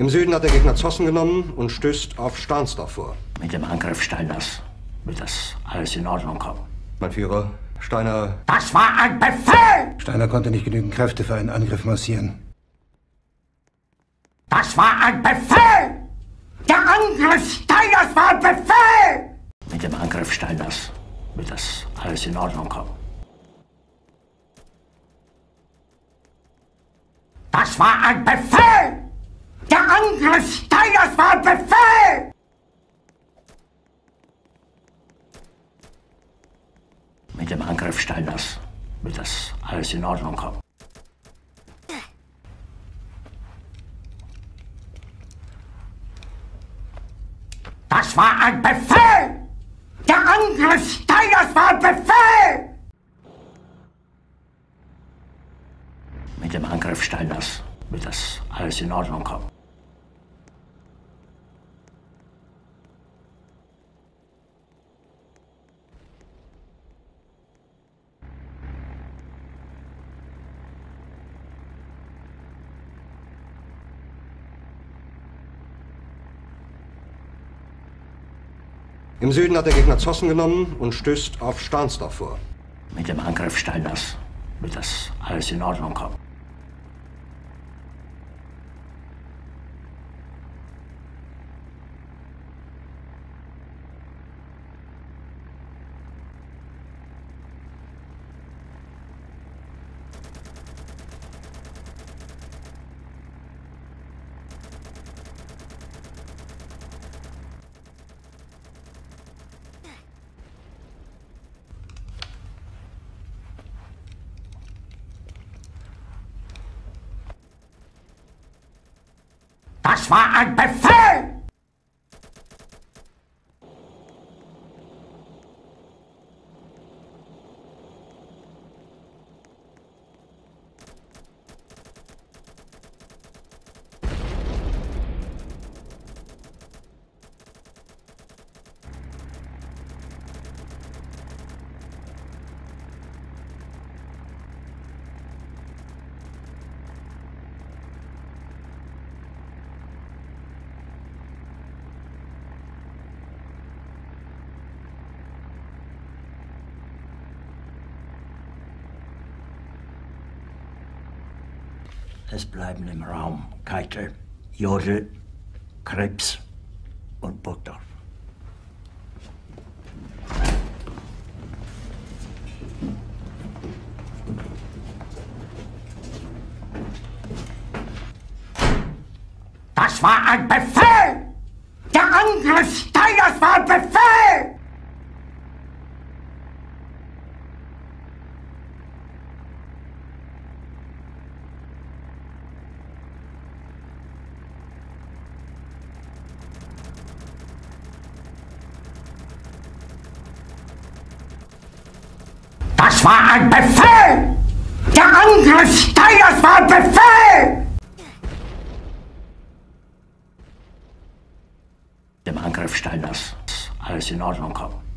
Im Süden hat der Gegner Zossen genommen und stößt auf Stahnsdorf vor. Mit dem Angriff Steiners wird das alles in Ordnung kommen. Mein Führer, Steiner... Das war ein Befehl! Steiner konnte nicht genügend Kräfte für einen Angriff massieren. Das war ein Befehl! Der Angriff Steiners war ein Befehl! Mit dem Angriff Steiners wird das alles in Ordnung kommen. Das war ein Befehl! Der Angriff Steiners war ein Befehl! Mit dem Angriff Steiners wird das alles in Ordnung kommen. Das war ein Befehl! Der Angriff Steiners war ein Befehl! Mit dem Angriff Steiners wird das alles in Ordnung kommen. Im Süden hat der Gegner Zossen genommen und stößt auf Stahnsdorf vor. Mit dem Angriff Steiners wird das alles in Ordnung kommen. Das war ein Befehl! Es bleiben im Raum Keitel, Jodl, Krebs und Burgdorf. Das war ein Befehl! Der Angriff Steiners war ein Befehl! Das war ein Befehl! Der Angriff Steiners war ein Befehl! Dem Angriff Steiners alles in Ordnung kommen.